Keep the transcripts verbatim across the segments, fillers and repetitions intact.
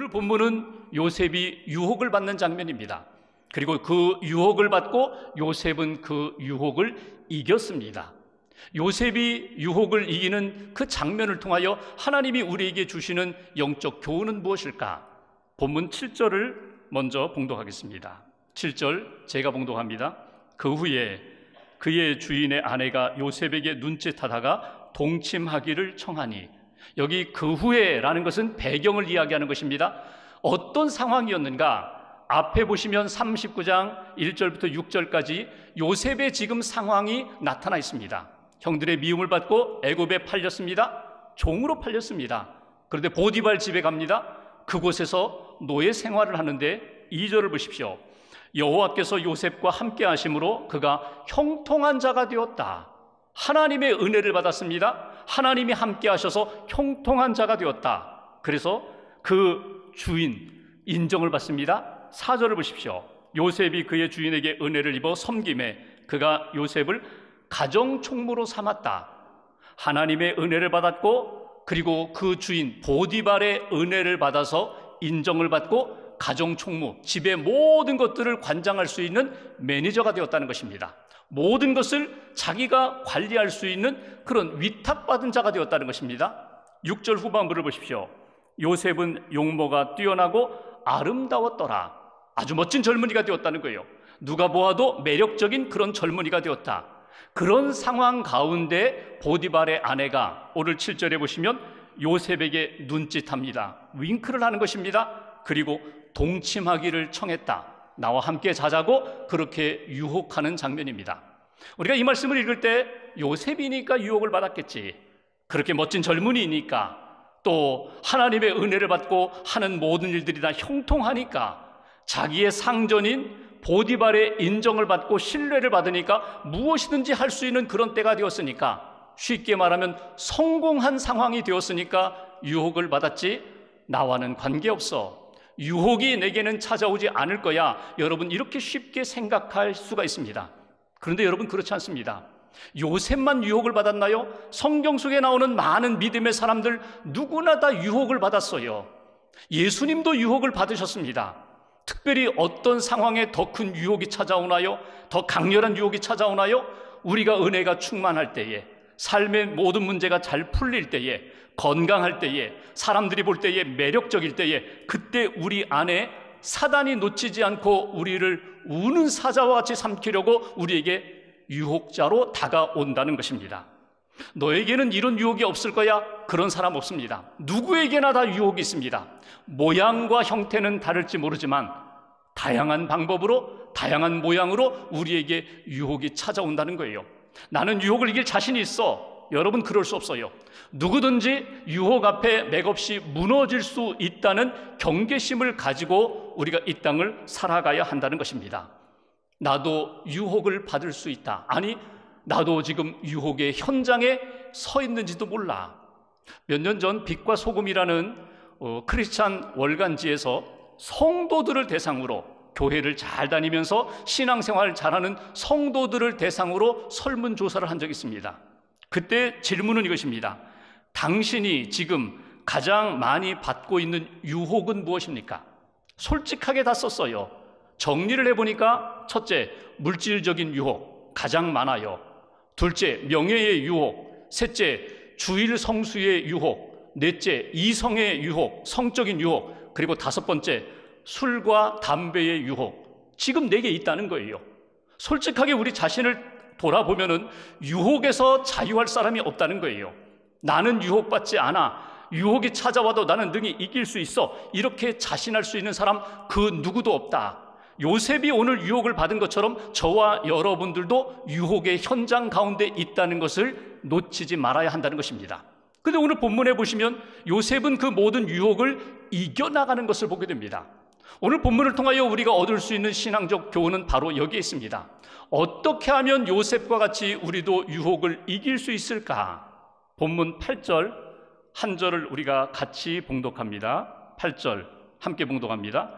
오늘 본문은 요셉이 유혹을 받는 장면입니다. 그리고 그 유혹을 받고 요셉은 그 유혹을 이겼습니다. 요셉이 유혹을 이기는 그 장면을 통하여 하나님이 우리에게 주시는 영적 교훈은 무엇일까? 본문 칠 절을 먼저 봉독하겠습니다. 칠 절 제가 봉독합니다. 그 후에 그의 주인의 아내가 요셉에게 눈짓하다가 동침하기를 청하니, 여기 그 후에 라는 것은 배경을 이야기하는 것입니다. 어떤 상황이었는가? 앞에 보시면 삼십구 장 일 절부터 육 절까지 요셉의 지금 상황이 나타나 있습니다. 형들의 미움을 받고 애굽에 팔렸습니다. 종으로 팔렸습니다. 그런데 보디발 집에 갑니다. 그곳에서 노예 생활을 하는데 이 절을 보십시오. 여호와께서 요셉과 함께 하심으로 그가 형통한 자가 되었다. 하나님의 은혜를 받았습니다. 하나님이 함께 하셔서 형통한 자가 되었다. 그래서 그 주인 인정을 받습니다. 사 절을 보십시오. 요셉이 그의 주인에게 은혜를 입어 섬김에 그가 요셉을 가정총무로 삼았다. 하나님의 은혜를 받았고, 그리고 그 주인 보디발의 은혜를 받아서 인정을 받고 가정총무, 집의 모든 것들을 관장할 수 있는 매니저가 되었다는 것입니다. 모든 것을 자기가 관리할 수 있는 그런 위탁받은 자가 되었다는 것입니다. 육 절 후반부를 보십시오. 요셉은 용모가 뛰어나고 아름다웠더라. 아주 멋진 젊은이가 되었다는 거예요. 누가 보아도 매력적인 그런 젊은이가 되었다. 그런 상황 가운데 보디발의 아내가 오늘 칠 절에 보시면 요셉에게 눈짓합니다. 윙크를 하는 것입니다. 그리고 동침하기를 청했다. 나와 함께 자자고 그렇게 유혹하는 장면입니다. 우리가 이 말씀을 읽을 때 요셉이니까 유혹을 받았겠지, 그렇게 멋진 젊은이니까, 또 하나님의 은혜를 받고 하는 모든 일들이 다 형통하니까, 자기의 상전인 보디발의 인정을 받고 신뢰를 받으니까 무엇이든지 할 수 있는 그런 때가 되었으니까, 쉽게 말하면 성공한 상황이 되었으니까 유혹을 받았지, 나와는 관계없어, 유혹이 내게는 찾아오지 않을 거야, 여러분 이렇게 쉽게 생각할 수가 있습니다. 그런데 여러분 그렇지 않습니다. 요셉만 유혹을 받았나요? 성경 속에 나오는 많은 믿음의 사람들 누구나 다 유혹을 받았어요. 예수님도 유혹을 받으셨습니다. 특별히 어떤 상황에 더 큰 유혹이 찾아오나요? 더 강렬한 유혹이 찾아오나요? 우리가 은혜가 충만할 때에, 삶의 모든 문제가 잘 풀릴 때에, 건강할 때에, 사람들이 볼 때에 매력적일 때에, 그때 우리 안에 사단이 놓치지 않고 우리를 우는 사자와 같이 삼키려고 우리에게 유혹자로 다가온다는 것입니다. 너에게는 이런 유혹이 없을 거야? 그런 사람 없습니다. 누구에게나 다 유혹이 있습니다. 모양과 형태는 다를지 모르지만 다양한 방법으로, 다양한 모양으로 우리에게 유혹이 찾아온다는 거예요. 나는 유혹을 이길 자신이 있어. 여러분 그럴 수 없어요. 누구든지 유혹 앞에 맥없이 무너질 수 있다는 경계심을 가지고 우리가 이 땅을 살아가야 한다는 것입니다. 나도 유혹을 받을 수 있다. 아니, 나도 지금 유혹의 현장에 서 있는지도 몰라. 몇 년 전 빛과 소금이라는 어, 크리스찬 월간지에서 성도들을 대상으로, 교회를 잘 다니면서 신앙생활을 잘하는 성도들을 대상으로 설문조사를 한 적이 있습니다. 그때 질문은 이것입니다. 당신이 지금 가장 많이 받고 있는 유혹은 무엇입니까? 솔직하게 다 썼어요. 정리를 해보니까 첫째, 물질적인 유혹 가장 많아요. 둘째, 명예의 유혹. 셋째, 주일 성수의 유혹. 넷째, 이성의 유혹, 성적인 유혹. 그리고 다섯 번째, 술과 담배의 유혹. 지금 네 개 있다는 거예요. 솔직하게 우리 자신을 돌아보면은 유혹에서 자유할 사람이 없다는 거예요. 나는 유혹받지 않아. 유혹이 찾아와도 나는 능히 이길 수 있어. 이렇게 자신할 수 있는 사람 그 누구도 없다. 요셉이 오늘 유혹을 받은 것처럼 저와 여러분들도 유혹의 현장 가운데 있다는 것을 놓치지 말아야 한다는 것입니다. 그런데 오늘 본문에 보시면 요셉은 그 모든 유혹을 이겨나가는 것을 보게 됩니다. 오늘 본문을 통하여 우리가 얻을 수 있는 신앙적 교훈은 바로 여기에 있습니다. 어떻게 하면 요셉과 같이 우리도 유혹을 이길 수 있을까? 본문 팔 절 한 절을 우리가 같이 봉독합니다. 팔 절 함께 봉독합니다.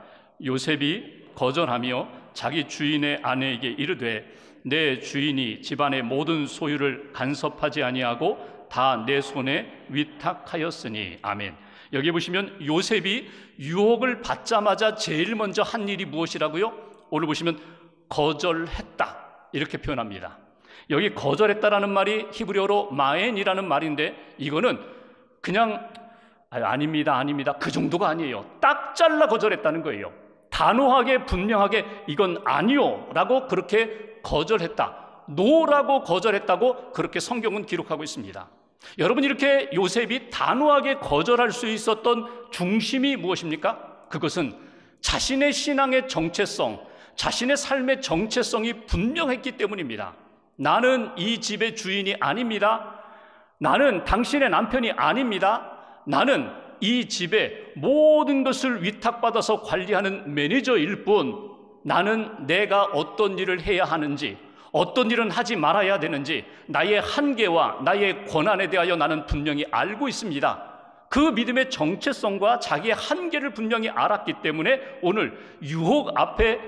요셉이 거절하며 자기 주인의 아내에게 이르되 내 주인이 집안의 모든 소유를 간섭하지 아니하고 다 내 손에 위탁하였으니. 아멘. 여기 보시면 요셉이 유혹을 받자마자 제일 먼저 한 일이 무엇이라고요? 오늘 보시면 거절했다 이렇게 표현합니다. 여기 거절했다라는 말이 히브리어로 마엔이라는 말인데 이거는 그냥 아유, 아닙니다 아닙니다 그 정도가 아니에요. 딱 잘라 거절했다는 거예요. 단호하게 분명하게 이건 아니요 라고 그렇게 거절했다, 노라고 거절했다고 그렇게 성경은 기록하고 있습니다. 여러분, 이렇게 요셉이 단호하게 거절할 수 있었던 중심이 무엇입니까? 그것은 자신의 신앙의 정체성, 자신의 삶의 정체성이 분명했기 때문입니다. 나는 이 집의 주인이 아닙니다. 나는 당신의 남편이 아닙니다. 나는 이 집의 모든 것을 위탁받아서 관리하는 매니저일 뿐, 나는 내가 어떤 일을 해야 하는지, 어떤 일은 하지 말아야 되는지 나의 한계와 나의 권한에 대하여 나는 분명히 알고 있습니다. 그 믿음의 정체성과 자기의 한계를 분명히 알았기 때문에 오늘 유혹 앞에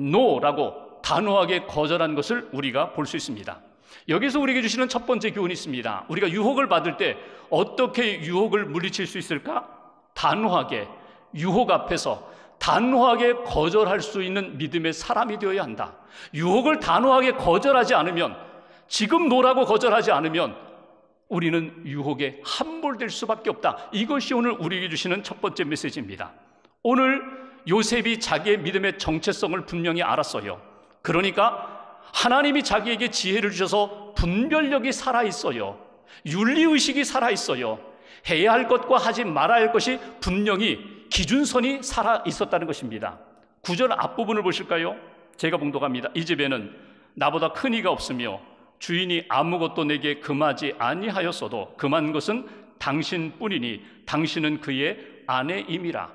노라고 단호하게 거절한 것을 우리가 볼 수 있습니다. 여기서 우리에게 주시는 첫 번째 교훈이 있습니다. 우리가 유혹을 받을 때 어떻게 유혹을 물리칠 수 있을까? 단호하게 유혹 앞에서 단호하게 거절할 수 있는 믿음의 사람이 되어야 한다. 유혹을 단호하게 거절하지 않으면, 지금 노라고 거절하지 않으면 우리는 유혹에 함몰될 수밖에 없다. 이것이 오늘 우리에게 주시는 첫 번째 메시지입니다. 오늘 요셉이 자기의 믿음의 정체성을 분명히 알았어요. 그러니까 하나님이 자기에게 지혜를 주셔서 분별력이 살아있어요. 윤리의식이 살아있어요. 해야 할 것과 하지 말아야 할 것이 분명히 기준선이 살아있었다는 것입니다. 구절 앞부분을 보실까요? 제가 봉독합니다. 이 집에는 나보다 큰 이가 없으며 주인이 아무것도 내게 금하지 아니하였어도 금한 것은 당신뿐이니 당신은 그의 아내임이라.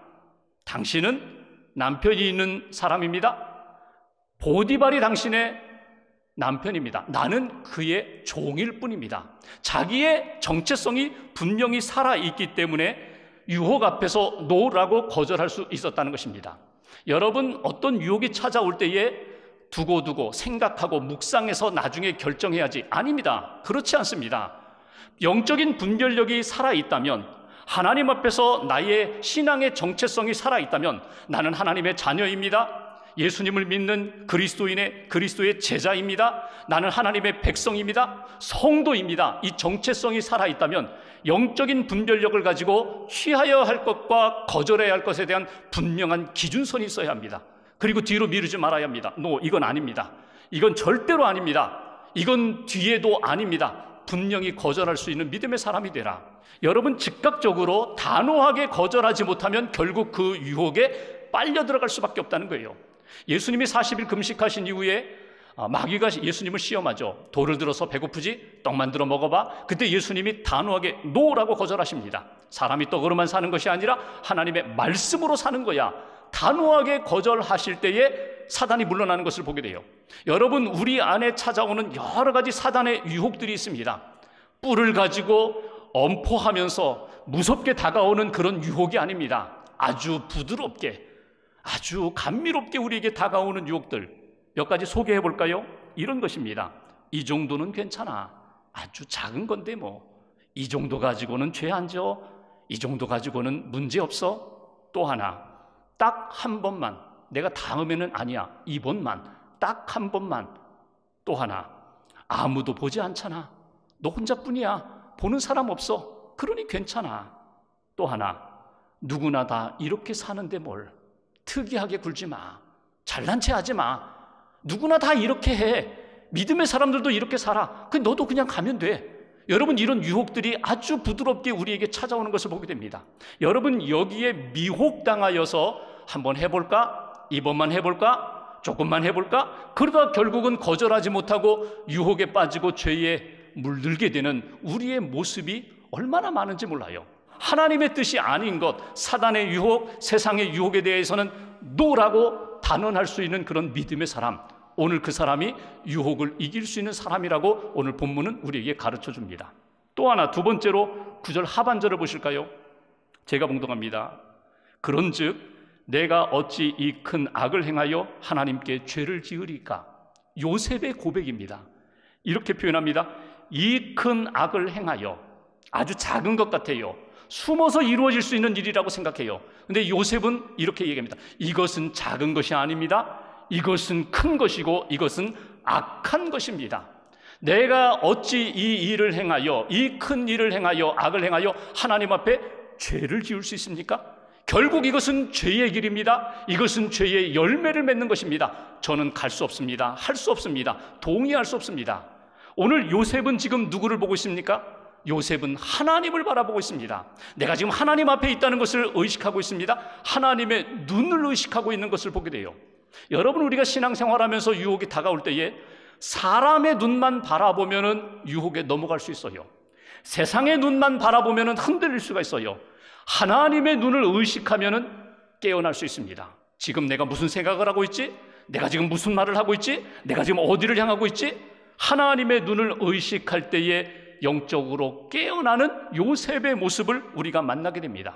당신은 남편이 있는 사람입니다. 보디발이 당신의 남편입니다. 나는 그의 종일 뿐입니다. 자기의 정체성이 분명히 살아있기 때문에 유혹 앞에서 노라고 거절할 수 있었다는 것입니다. 여러분, 어떤 유혹이 찾아올 때에 두고두고 생각하고 묵상해서 나중에 결정해야지, 아닙니다. 그렇지 않습니다. 영적인 분별력이 살아있다면, 하나님 앞에서 나의 신앙의 정체성이 살아있다면 나는 하나님의 자녀입니다. 예수님을 믿는 그리스도인의 그리스도의 제자입니다. 나는 하나님의 백성입니다. 성도입니다. 이 정체성이 살아있다면 영적인 분별력을 가지고 취하여야 할 것과 거절해야 할 것에 대한 분명한 기준선이 있어야 합니다. 그리고 뒤로 미루지 말아야 합니다. 노, 이건 아닙니다. 이건 절대로 아닙니다. 이건 뒤에도 아닙니다. 분명히 거절할 수 있는 믿음의 사람이 되라. 여러분, 즉각적으로 단호하게 거절하지 못하면 결국 그 유혹에 빨려 들어갈 수밖에 없다는 거예요. 예수님이 사십 일 금식하신 이후에 마귀가 예수님을 시험하죠. 돌을 들어서 배고프지? 떡 만들어 먹어봐. 그때 예수님이 단호하게 노라고 거절하십니다. 사람이 떡으로만 사는 것이 아니라 하나님의 말씀으로 사는 거야. 단호하게 거절하실 때에 사단이 물러나는 것을 보게 돼요. 여러분, 우리 안에 찾아오는 여러 가지 사단의 유혹들이 있습니다. 뿔을 가지고 엄포하면서 무섭게 다가오는 그런 유혹이 아닙니다. 아주 부드럽게, 아주 감미롭게 우리에게 다가오는 유혹들 몇 가지 소개해 볼까요? 이런 것입니다. 이 정도는 괜찮아. 아주 작은 건데 뭐. 이 정도 가지고는 죄 안 져. 이 정도 가지고는 문제 없어. 또 하나, 딱 한 번만. 내가 다음에는 아니야. 이번만. 딱 한 번만. 또 하나, 아무도 보지 않잖아. 너 혼자뿐이야. 보는 사람 없어. 그러니 괜찮아. 또 하나, 누구나 다 이렇게 사는데 뭘. 특이하게 굴지 마. 잘난 체 하지 마. 누구나 다 이렇게 해. 믿음의 사람들도 이렇게 살아. 그 너도 그냥 가면 돼. 여러분, 이런 유혹들이 아주 부드럽게 우리에게 찾아오는 것을 보게 됩니다. 여러분, 여기에 미혹당하여서 한번 해볼까? 이번만 해볼까? 조금만 해볼까? 그러다 결국은 거절하지 못하고 유혹에 빠지고 죄에 물들게 되는 우리의 모습이 얼마나 많은지 몰라요. 하나님의 뜻이 아닌 것, 사단의 유혹, 세상의 유혹에 대해서는 노라고 단언할 수 있는 그런 믿음의 사람, 오늘 그 사람이 유혹을 이길 수 있는 사람이라고 오늘 본문은 우리에게 가르쳐 줍니다. 또 하나, 두 번째로 구절 하반절을 보실까요? 제가 봉독합니다. 그런즉 내가 어찌 이 큰 악을 행하여 하나님께 죄를 지으리까? 요셉의 고백입니다. 이렇게 표현합니다. 이 큰 악을 행하여, 아주 작은 것 같아요. 숨어서 이루어질 수 있는 일이라고 생각해요. 근데 요셉은 이렇게 얘기합니다. 이것은 작은 것이 아닙니다. 이것은 큰 것이고 이것은 악한 것입니다. 내가 어찌 이 일을 행하여, 이 큰 일을 행하여, 악을 행하여 하나님 앞에 죄를 지을 수 있습니까? 결국 이것은 죄의 길입니다. 이것은 죄의 열매를 맺는 것입니다. 저는 갈 수 없습니다. 할 수 없습니다. 동의할 수 없습니다. 오늘 요셉은 지금 누구를 보고 있습니까? 요셉은 하나님을 바라보고 있습니다. 내가 지금 하나님 앞에 있다는 것을 의식하고 있습니다. 하나님의 눈을 의식하고 있는 것을 보게 돼요. 여러분, 우리가 신앙생활하면서 유혹이 다가올 때에 사람의 눈만 바라보면은 유혹에 넘어갈 수 있어요. 세상의 눈만 바라보면은 흔들릴 수가 있어요. 하나님의 눈을 의식하면은 깨어날 수 있습니다. 지금 내가 무슨 생각을 하고 있지? 내가 지금 무슨 말을 하고 있지? 내가 지금 어디를 향하고 있지? 하나님의 눈을 의식할 때에 영적으로 깨어나는 요셉의 모습을 우리가 만나게 됩니다.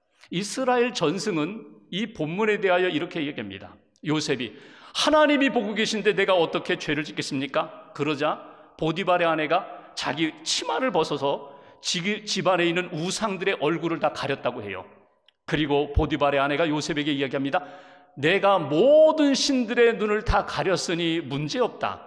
이스라엘 전승은 이 본문에 대하여 이렇게 얘기합니다. 요셉이 하나님이 보고 계신데 내가 어떻게 죄를 짓겠습니까? 그러자 보디발의 아내가 자기 치마를 벗어서 집안에 있는 우상들의 얼굴을 다 가렸다고 해요. 그리고 보디발의 아내가 요셉에게 이야기합니다. 내가 모든 신들의 눈을 다 가렸으니 문제없다.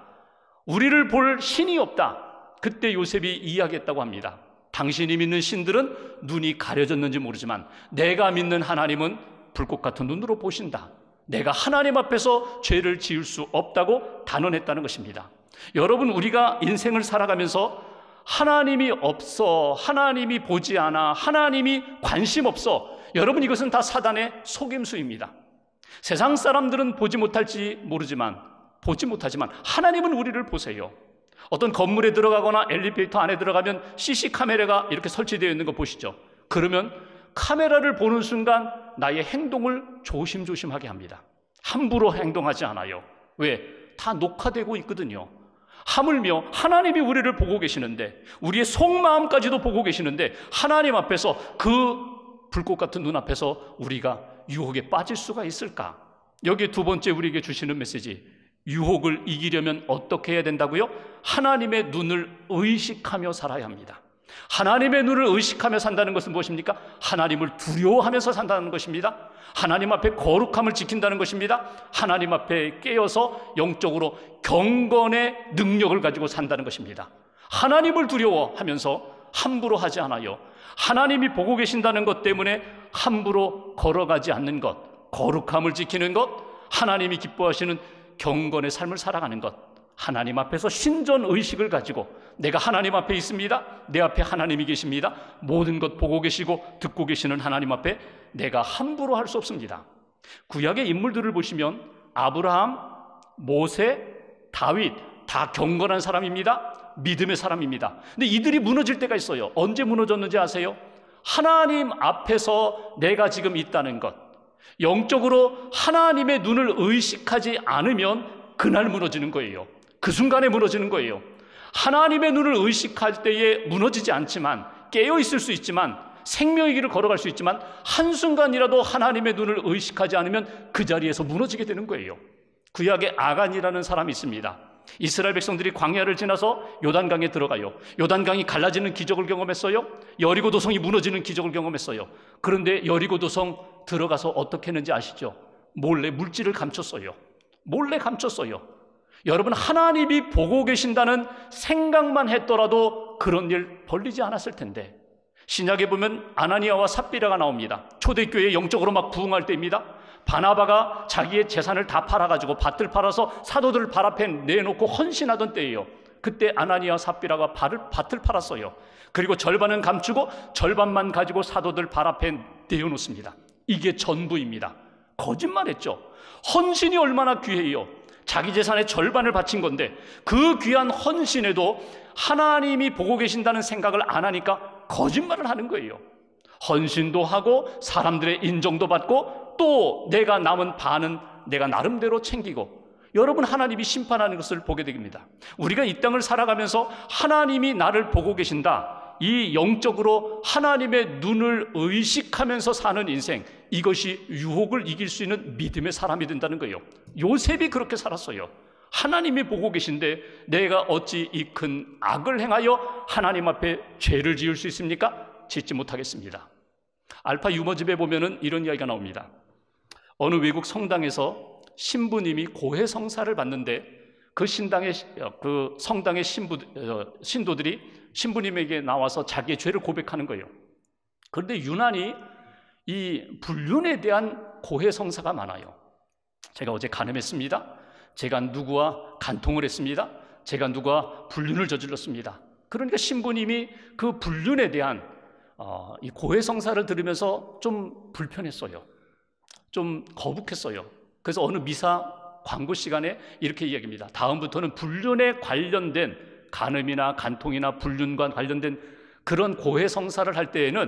우리를 볼 신이 없다. 그때 요셉이 이야기했다고 합니다. 당신이 믿는 신들은 눈이 가려졌는지 모르지만 내가 믿는 하나님은 불꽃 같은 눈으로 보신다. 내가 하나님 앞에서 죄를 지을 수 없다고 단언했다는 것입니다. 여러분, 우리가 인생을 살아가면서 하나님이 없어, 하나님이 보지 않아, 하나님이 관심 없어, 여러분, 이것은 다 사단의 속임수입니다. 세상 사람들은 보지 못할지 모르지만, 보지 못하지만 하나님은 우리를 보세요. 어떤 건물에 들어가거나 엘리베이터 안에 들어가면 씨씨 카메라가 이렇게 설치되어 있는 거 보시죠. 그러면 카메라를 보는 순간 나의 행동을 조심조심하게 합니다. 함부로 행동하지 않아요. 왜? 다 녹화되고 있거든요. 하물며 하나님이 우리를 보고 계시는데, 우리의 속마음까지도 보고 계시는데, 하나님 앞에서, 그 불꽃 같은 눈 앞에서 우리가 유혹에 빠질 수가 있을까? 여기 두 번째 우리에게 주시는 메시지, 유혹을 이기려면 어떻게 해야 된다고요? 하나님의 눈을 의식하며 살아야 합니다. 하나님의 눈을 의식하며 산다는 것은 무엇입니까? 하나님을 두려워하면서 산다는 것입니다. 하나님 앞에 거룩함을 지킨다는 것입니다. 하나님 앞에 깨어서 영적으로 경건의 능력을 가지고 산다는 것입니다. 하나님을 두려워하면서 함부로 하지 않아요. 하나님이 보고 계신다는 것 때문에 함부로 걸어가지 않는 것, 거룩함을 지키는 것, 하나님이 기뻐하시는 경건의 삶을 살아가는 것, 하나님 앞에서 신전 의식을 가지고 내가 하나님 앞에 있습니다. 내 앞에 하나님이 계십니다. 모든 것 보고 계시고 듣고 계시는 하나님 앞에 내가 함부로 할 수 없습니다. 구약의 인물들을 보시면 아브라함, 모세, 다윗 다 경건한 사람입니다. 믿음의 사람입니다. 근데 이들이 무너질 때가 있어요. 언제 무너졌는지 아세요? 하나님 앞에서 내가 지금 있다는 것, 영적으로 하나님의 눈을 의식하지 않으면 그날 무너지는 거예요. 그 순간에 무너지는 거예요. 하나님의 눈을 의식할 때에 무너지지 않지만, 깨어 있을 수 있지만, 생명의 길을 걸어갈 수 있지만, 한순간이라도 하나님의 눈을 의식하지 않으면 그 자리에서 무너지게 되는 거예요. 구약에 아간이라는 사람이 있습니다. 이스라엘 백성들이 광야를 지나서 요단강에 들어가요. 요단강이 갈라지는 기적을 경험했어요. 여리고 도성이 무너지는 기적을 경험했어요. 그런데 여리고 도성 들어가서 어떻게 했는지 아시죠? 몰래 물질을 감췄어요. 몰래 감췄어요. 여러분, 하나님이 보고 계신다는 생각만 했더라도 그런 일 벌리지 않았을 텐데, 신약에 보면 아나니아와 삽비라가 나옵니다. 초대교회 영적으로 막 부흥할 때입니다. 바나바가 자기의 재산을 다 팔아가지고 밭을 팔아서 사도들을 발 앞에 내놓고 헌신하던 때예요. 그때 아나니아 삽비라가 밭을 팔았어요. 그리고 절반은 감추고 절반만 가지고 사도들 발 앞에 내어놓습니다. 이게 전부입니다. 거짓말했죠. 헌신이 얼마나 귀해요. 자기 재산의 절반을 바친 건데 그 귀한 헌신에도 하나님이 보고 계신다는 생각을 안 하니까 거짓말을 하는 거예요. 헌신도 하고 사람들의 인정도 받고 또 내가 남은 반은 내가 나름대로 챙기고, 여러분, 하나님이 심판하는 것을 보게 됩니다. 우리가 이 땅을 살아가면서 하나님이 나를 보고 계신다, 이 영적으로 하나님의 눈을 의식하면서 사는 인생, 이것이 유혹을 이길 수 있는 믿음의 사람이 된다는 거예요. 요셉이 그렇게 살았어요. 하나님이 보고 계신데 내가 어찌 이 큰 악을 행하여 하나님 앞에 죄를 지을 수 있습니까? 짓지 못하겠습니다. 알파 유머집에 보면은 이런 이야기가 나옵니다. 어느 외국 성당에서 신부님이 고해 성사를 받는데 그 신당의 그 성당의 신부 신도들이 신부님에게 나와서 자기의 죄를 고백하는 거예요. 그런데 유난히 이 불륜에 대한 고해 성사가 많아요. 제가 어제 간음했습니다. 제가 누구와 간통을 했습니다. 제가 누구와 불륜을 저질렀습니다. 그러니까 신부님이 그 불륜에 대한 어, 이 고해 성사를 들으면서 좀 불편했어요. 좀 거북했어요. 그래서 어느 미사 광고 시간에 이렇게 이야기합니다. 다음부터는 불륜에 관련된 간음이나 간통이나 불륜과 관련된 그런 고해 성사를 할 때에는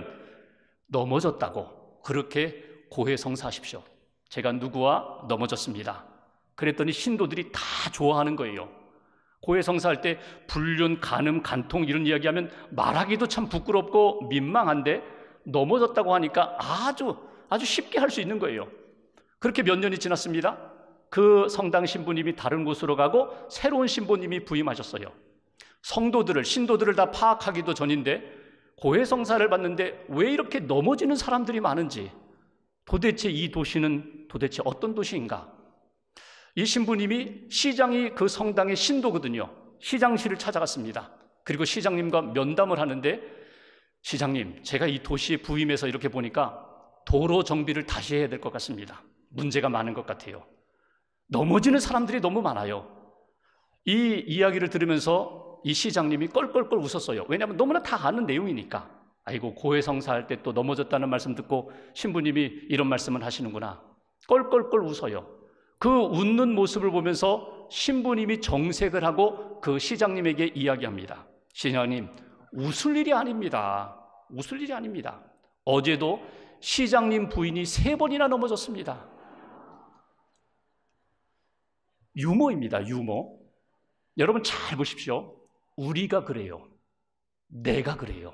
넘어졌다고 그렇게 고해 성사하십시오. 제가 누구와 넘어졌습니다. 그랬더니 신도들이 다 좋아하는 거예요. 고해 성사할 때 불륜, 간음, 간통 이런 이야기하면 말하기도 참 부끄럽고 민망한데 넘어졌다고 하니까 아주 아주 쉽게 할 수 있는 거예요. 그렇게 몇 년이 지났습니다. 그 성당 신부님이 다른 곳으로 가고 새로운 신부님이 부임하셨어요. 성도들을, 신도들을 다 파악하기도 전인데 고해 성사를 받는데 왜 이렇게 넘어지는 사람들이 많은지, 도대체 이 도시는 도대체 어떤 도시인가? 이 신부님이 시장이 그 성당의 신도거든요. 시장실을 찾아갔습니다. 그리고 시장님과 면담을 하는데, 시장님, 제가 이 도시에 부임해서 이렇게 보니까 도로 정비를 다시 해야 될 것 같습니다. 문제가 많은 것 같아요. 넘어지는 사람들이 너무 많아요. 이 이야기를 들으면서 이 시장님이 껄껄껄 웃었어요. 왜냐하면 너무나 다 아는 내용이니까. 아이고, 고해 성사할 때 또 넘어졌다는 말씀 듣고 신부님이 이런 말씀을 하시는구나. 껄껄껄 웃어요. 그 웃는 모습을 보면서 신부님이 정색을 하고 그 시장님에게 이야기합니다. 시장님, 웃을 일이 아닙니다. 웃을 일이 아닙니다. 어제도 시장님 부인이 세 번이나 넘어졌습니다. 유머입니다. 유머. 여러분 잘 보십시오. 우리가 그래요. 내가 그래요.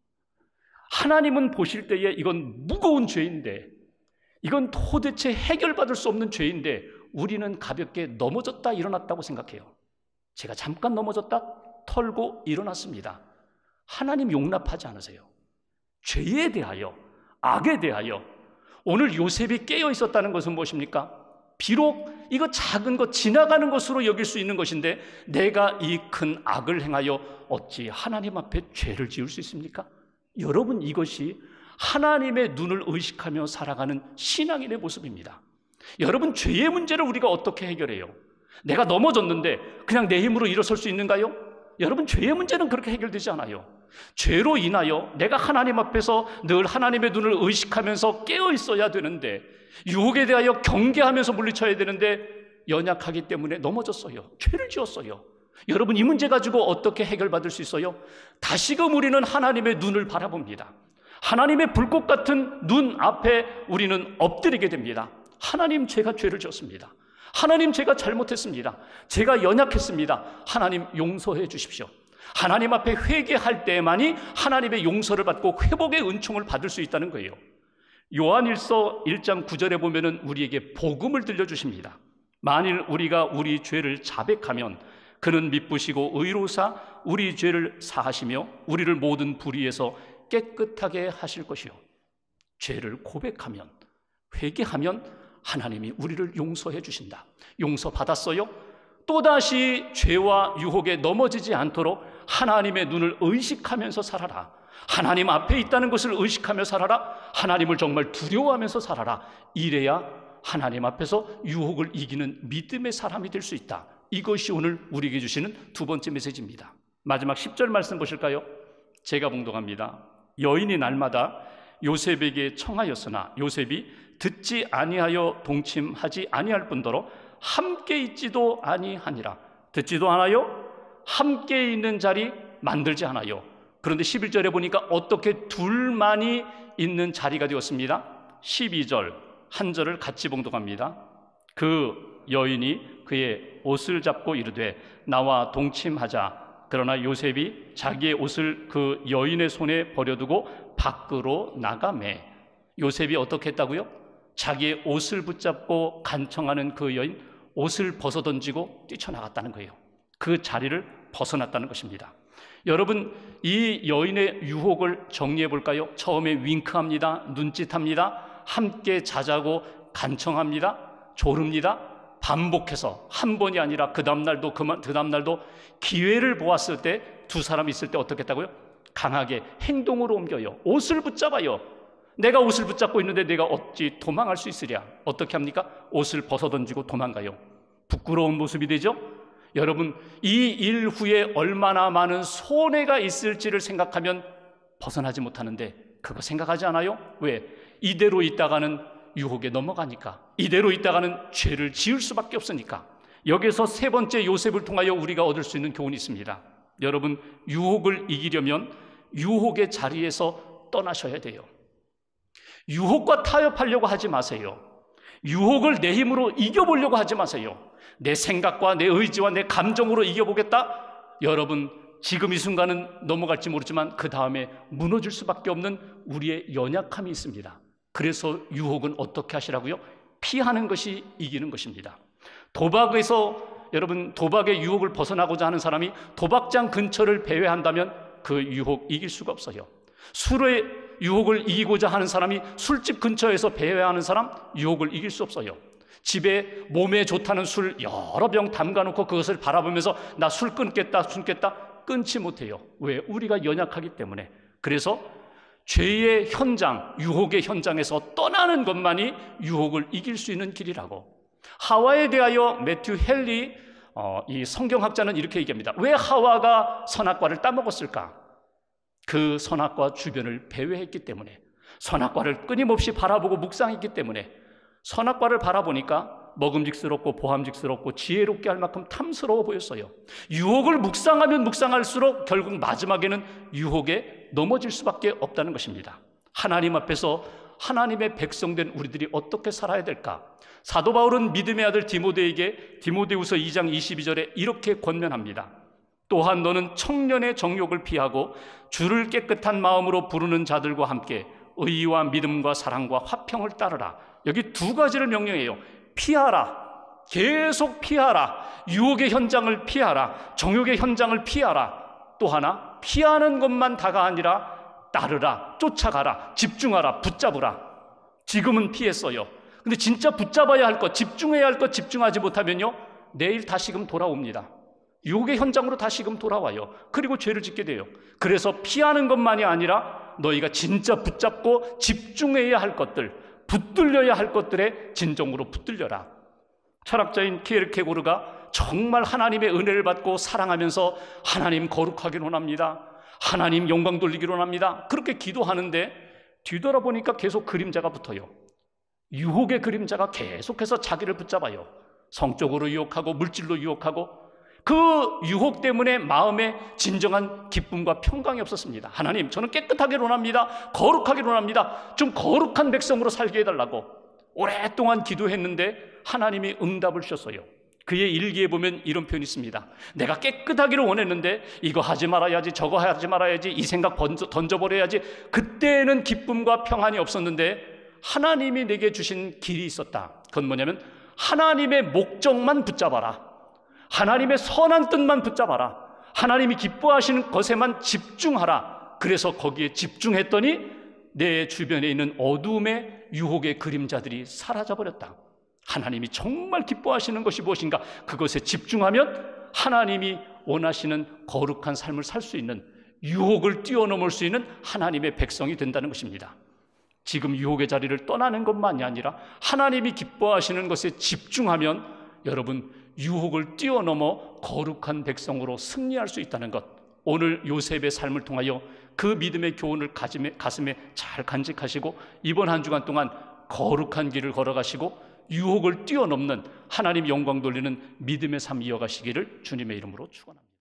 하나님은 보실 때에 이건 무거운 죄인데, 이건 도대체 해결받을 수 없는 죄인데 우리는 가볍게 넘어졌다 일어났다고 생각해요. 제가 잠깐 넘어졌다 털고 일어났습니다. 하나님 용납하지 않으세요. 죄에 대하여, 악에 대하여. 오늘 요셉이 깨어 있었다는 것은 무엇입니까? 비록 이거 작은 것, 지나가는 것으로 여길 수 있는 것인데 내가 이 큰 악을 행하여 어찌 하나님 앞에 죄를 지을 수 있습니까? 여러분, 이것이 하나님의 눈을 의식하며 살아가는 신앙인의 모습입니다. 여러분, 죄의 문제를 우리가 어떻게 해결해요? 내가 넘어졌는데 그냥 내 힘으로 일어설 수 있는가요? 여러분, 죄의 문제는 그렇게 해결되지 않아요. 죄로 인하여 내가 하나님 앞에서 늘 하나님의 눈을 의식하면서 깨어 있어야 되는데, 유혹에 대하여 경계하면서 물리쳐야 되는데 연약하기 때문에 넘어졌어요. 죄를 지었어요. 여러분, 이 문제 가지고 어떻게 해결받을 수 있어요? 다시금 우리는 하나님의 눈을 바라봅니다. 하나님의 불꽃 같은 눈 앞에 우리는 엎드리게 됩니다. 하나님, 제가 죄를 지었습니다. 하나님, 제가 잘못했습니다. 제가 연약했습니다. 하나님, 용서해 주십시오. 하나님 앞에 회개할 때만이 하나님의 용서를 받고 회복의 은총을 받을 수 있다는 거예요. 요한일서 일 장 구 절에 보면은 우리에게 복음을 들려주십니다. 만일 우리가 우리 죄를 자백하면 그는 미쁘시고 의로사 우리 죄를 사하시며 우리를 모든 불의에서 깨끗하게 하실 것이요. 죄를 고백하면, 회개하면 하나님이 우리를 용서해 주신다. 용서 받았어요? 또다시 죄와 유혹에 넘어지지 않도록 하나님의 눈을 의식하면서 살아라. 하나님 앞에 있다는 것을 의식하며 살아라. 하나님을 정말 두려워하면서 살아라. 이래야 하나님 앞에서 유혹을 이기는 믿음의 사람이 될 수 있다. 이것이 오늘 우리에게 주시는 두 번째 메시지입니다. 마지막 십 절 말씀 보실까요? 제가 봉독합니다. 여인이 날마다 요셉에게 청하였으나 요셉이 듣지 아니하여 동침하지 아니할 뿐더러 함께 있지도 아니하니라. 듣지도 않아요? 함께 있는 자리 만들지 않아요. 그런데 십일 절에 보니까 어떻게 둘만이 있는 자리가 되었습니다. 십이 절 한 절을 같이 봉독합니다. 그 여인이 그의 옷을 잡고 이르되 나와 동침하자. 그러나 요셉이 자기의 옷을 그 여인의 손에 버려두고 밖으로 나가매. 요셉이 어떻게 했다고요? 자기의 옷을 붙잡고 간청하는 그 여인, 옷을 벗어던지고 뛰쳐나갔다는 거예요. 그 자리를 벗어났다는 것입니다. 여러분, 이 여인의 유혹을 정리해 볼까요? 처음에 윙크합니다. 눈짓합니다. 함께 자자고 간청합니다. 조릅니다. 반복해서 한 번이 아니라 그 다음날도 그 다음날도 기회를 보았을 때 두 사람이 있을 때 어떻게 했다고요? 강하게 행동으로 옮겨요. 옷을 붙잡아요. 내가 옷을 붙잡고 있는데 내가 어찌 도망할 수 있으랴? 어떻게 합니까? 옷을 벗어던지고 도망가요. 부끄러운 모습이 되죠? 여러분, 이 일 후에 얼마나 많은 손해가 있을지를 생각하면 벗어나지 못하는데 그거 생각하지 않아요? 왜? 이대로 있다가는 유혹에 넘어가니까, 이대로 있다가는 죄를 지을 수밖에 없으니까. 여기서 세 번째 요셉을 통하여 우리가 얻을 수 있는 교훈이 있습니다. 여러분, 유혹을 이기려면 유혹의 자리에서 떠나셔야 돼요. 유혹과 타협하려고 하지 마세요. 유혹을 내 힘으로 이겨보려고 하지 마세요. 내 생각과 내 의지와 내 감정으로 이겨보겠다? 여러분, 지금 이 순간은 넘어갈지 모르지만 그 다음에 무너질 수밖에 없는 우리의 연약함이 있습니다. 그래서 유혹은 어떻게 하시라고요? 피하는 것이 이기는 것입니다. 도박에서 여러분, 도박의 유혹을 벗어나고자 하는 사람이 도박장 근처를 배회한다면 그 유혹 이길 수가 없어요. 술의 유혹을 이기고자 하는 사람이 술집 근처에서 배회하는 사람 유혹을 이길 수 없어요. 집에 몸에 좋다는 술 여러 병 담가놓고 그것을 바라보면서 나 술 끊겠다 끊겠다 끊지 못해요. 왜? 우리가 연약하기 때문에. 그래서 죄의 현장, 유혹의 현장에서 떠나는 것만이 유혹을 이길 수 있는 길이라고. 하와에 대하여 매튜 헨리 어, 이 성경학자는 이렇게 얘기합니다. 왜 하와가 선악과를 따먹었을까? 그 선악과 주변을 배회했기 때문에, 선악과를 끊임없이 바라보고 묵상했기 때문에. 선악과를 바라보니까 먹음직스럽고 보함직스럽고 지혜롭게 할 만큼 탐스러워 보였어요. 유혹을 묵상하면 묵상할수록 결국 마지막에는 유혹에 넘어질 수밖에 없다는 것입니다. 하나님 앞에서 하나님의 백성된 우리들이 어떻게 살아야 될까? 사도 바울은 믿음의 아들 디모데에게 디모데후서 이 장 이십이 절에 이렇게 권면합니다. 또한 너는 청년의 정욕을 피하고 주를 깨끗한 마음으로 부르는 자들과 함께 의와 믿음과 사랑과 화평을 따르라. 여기 두 가지를 명령해요. 피하라. 계속 피하라. 유혹의 현장을 피하라. 정욕의 현장을 피하라. 또 하나, 피하는 것만 다가 아니라 따르라. 쫓아가라. 집중하라. 붙잡으라. 지금은 피했어요. 근데 진짜 붙잡아야 할 것, 집중해야 할 것 집중하지 못하면요, 내일 다시금 돌아옵니다. 유혹의 현장으로 다시금 돌아와요. 그리고 죄를 짓게 돼요. 그래서 피하는 것만이 아니라 너희가 진짜 붙잡고 집중해야 할 것들, 붙들려야 할 것들에 진정으로 붙들려라. 철학자인 키에르케고르가 정말 하나님의 은혜를 받고 사랑하면서 하나님 거룩하기를 원합니다. 하나님 영광 돌리기를 원합니다. 그렇게 기도하는데 뒤돌아보니까 계속 그림자가 붙어요. 유혹의 그림자가 계속해서 자기를 붙잡아요. 성적으로 유혹하고 물질로 유혹하고. 그 유혹 때문에 마음에 진정한 기쁨과 평강이 없었습니다. 하나님, 저는 깨끗하기를 원합니다. 거룩하기를 원합니다. 좀 거룩한 백성으로 살게 해달라고 오랫동안 기도했는데 하나님이 응답을 주셨어요. 그의 일기에 보면 이런 표현이 있습니다. 내가 깨끗하기를 원했는데 이거 하지 말아야지, 저거 하지 말아야지, 이 생각 던져, 던져버려야지. 그때는 기쁨과 평안이 없었는데 하나님이 내게 주신 길이 있었다. 그건 뭐냐면 하나님의 목적만 붙잡아라. 하나님의 선한 뜻만 붙잡아라. 하나님이 기뻐하시는 것에만 집중하라. 그래서 거기에 집중했더니 내 주변에 있는 어두움의 유혹의 그림자들이 사라져버렸다. 하나님이 정말 기뻐하시는 것이 무엇인가? 그것에 집중하면 하나님이 원하시는 거룩한 삶을 살 수 있는, 유혹을 뛰어넘을 수 있는 하나님의 백성이 된다는 것입니다. 지금 유혹의 자리를 떠나는 것만이 아니라 하나님이 기뻐하시는 것에 집중하면 여러분, 유혹을 뛰어넘어 거룩한 백성으로 승리할 수 있다는 것, 오늘 요셉의 삶을 통하여 그 믿음의 교훈을 가슴에, 가슴에 잘 간직하시고 이번 한 주간 동안 거룩한 길을 걸어가시고 유혹을 뛰어넘는 하나님 영광 돌리는 믿음의 삶 이어가시기를 주님의 이름으로 축원합니다.